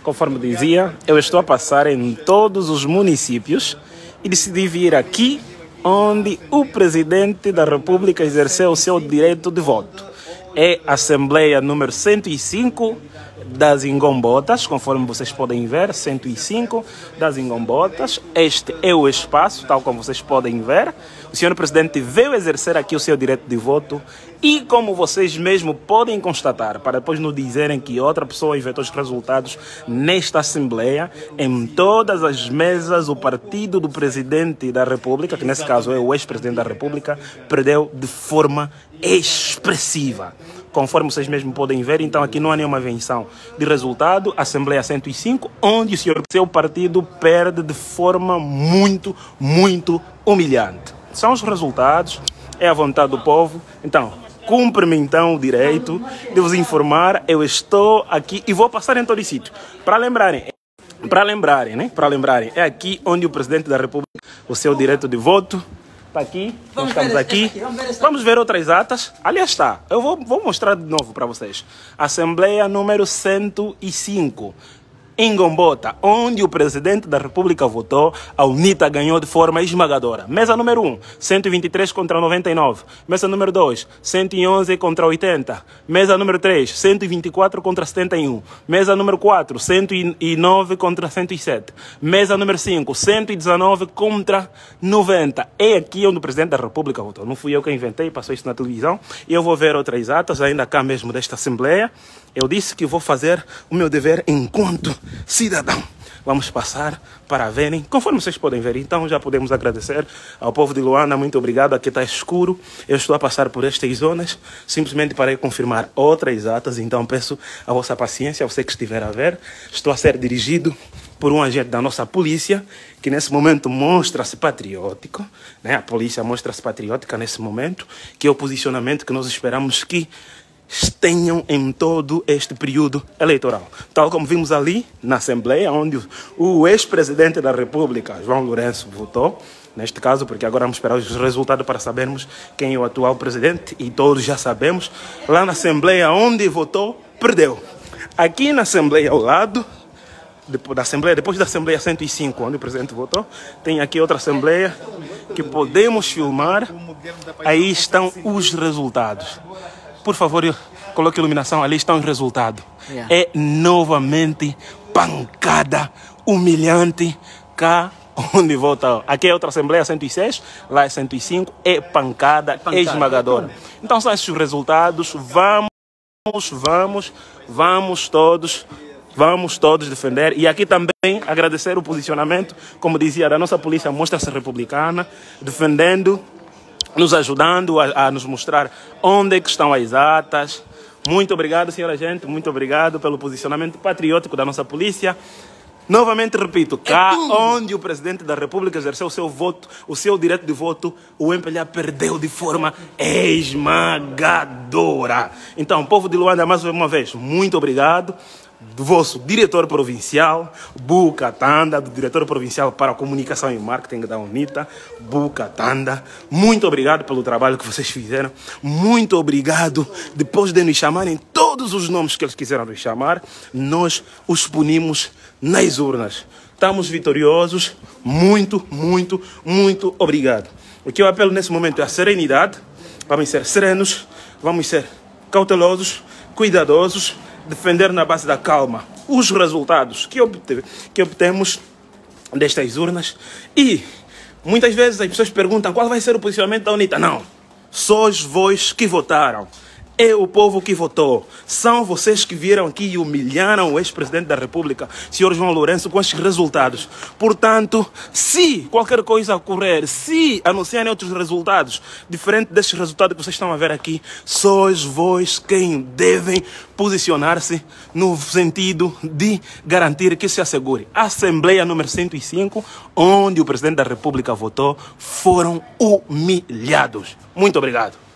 Conforme dizia, eu estou a passar em todos os municípios e decidi vir aqui onde o Presidente da República exerceu o seu direito de voto. É a Assembleia número 105 das Ingombotas, conforme vocês podem ver, 105 das Ingombotas. Este é o espaço, tal como vocês podem ver. O senhor Presidente veio exercer aqui o seu direito de voto e, como vocês mesmo podem constatar, para depois não dizerem que outra pessoa inventou os resultados nesta Assembleia, em todas as mesas o partido do Presidente da República, que nesse caso é o ex-Presidente da República, perdeu de forma expressiva. Conforme vocês mesmo podem ver, então aqui não há nenhuma invenção de resultado. Assembleia 105, onde o seu partido perde de forma muito humilhante. São os resultados, é a vontade do povo. Então, cumpre-me então o direito de vos informar. Eu estou aqui e vou passar em todo o sítio. Para lembrarem, é aqui onde o Presidente da República, o seu direito de voto, está aqui, nós estamos aqui. Vamos ver outras atas. Ali está. Eu vou mostrar de novo para vocês. Assembleia número 105. Ingombota, onde o Presidente da República votou, a UNITA ganhou de forma esmagadora. Mesa número 1, 123 contra 99. Mesa número 2, 111 contra 80. Mesa número 3, 124 contra 71. Mesa número 4, 109 contra 107. Mesa número 5, 119 contra 90. É aqui onde o Presidente da República votou. Não fui eu que inventei, passou isso na televisão. E eu vou ver outras atas ainda cá mesmo desta Assembleia. Eu disse que vou fazer o meu dever enquanto cidadão. Vamos passar para verem, conforme vocês podem ver. Então já podemos agradecer ao povo de Luanda. Muito obrigado, aqui está escuro. Eu estou a passar por estas zonas, simplesmente para confirmar outras atas. Então peço a vossa paciência, você que estiver a ver. Estou a ser dirigido por um agente da nossa polícia, que nesse momento mostra-se patriótico, né? A polícia mostra-se patriótica nesse momento, que é o posicionamento que nós esperamos que tenham em todo este período eleitoral. Tal como vimos ali na Assembleia, onde o ex-presidente da República, João Lourenço, votou, neste caso, porque agora vamos esperar os resultados para sabermos quem é o atual presidente, e todos já sabemos. Lá na Assembleia onde votou, perdeu. Aqui na Assembleia ao lado, depois da Assembleia 105, onde o presidente votou, tem aqui outra Assembleia que podemos filmar. Aí estão os resultados. Por favor, coloque a iluminação, ali está o resultado. É novamente pancada humilhante cá onde volta. Aqui é outra Assembleia 106, lá é 105, é pancada esmagadora. Então são esses os resultados. Vamos todos defender. E aqui também agradecer o posicionamento, como dizia, da nossa polícia, mostra-se republicana, defendendo, nos ajudando a nos mostrar onde é que estão as atas. Muito obrigado, senhora gente. Muito obrigado pelo posicionamento patriótico da nossa polícia. Novamente repito, cá onde o Presidente da República exerceu o seu voto, o seu direito de voto, o MPLA perdeu de forma esmagadora. Então, povo de Luanda, mais uma vez, muito obrigado. Do vosso diretor provincial, Buca Tanda, do diretor provincial para a comunicação e marketing da UNITA, Buca Tanda. Muito obrigado pelo trabalho que vocês fizeram. Muito obrigado. Depois de nos chamarem todos os nomes que eles quiseram nos chamar, nós os punimos nas urnas. Estamos vitoriosos. Muito obrigado. O que eu apelo nesse momento é a serenidade. Vamos ser serenos, vamos ser cautelosos, cuidadosos, defender na base da calma os resultados que obtemos destas urnas. E muitas vezes as pessoas perguntam qual vai ser o posicionamento da UNITA. Não, sois vós que votaram. É o povo que votou. São vocês que vieram aqui e humilharam o ex-presidente da República, senhor João Lourenço, com estes resultados. Portanto, se qualquer coisa ocorrer, se anunciarem outros resultados, diferente destes resultados que vocês estão a ver aqui, sois vós quem devem posicionar-se no sentido de garantir que se assegure. A Assembleia número 105, onde o presidente da República votou, foram humilhados. Muito obrigado.